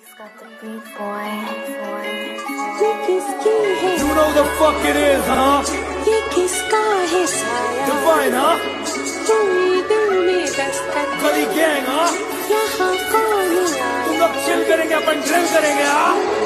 He's got the beat, boy. ये किसकी है? You know the fuck it is, huh? ये किसका है साया? Divine, huh? कोई दिल में दस्तक Gully gang, huh? यहाँ कौन आया? तुम लोग चिल करेंगे, अपन ड्रिल करेंगे, हाँ?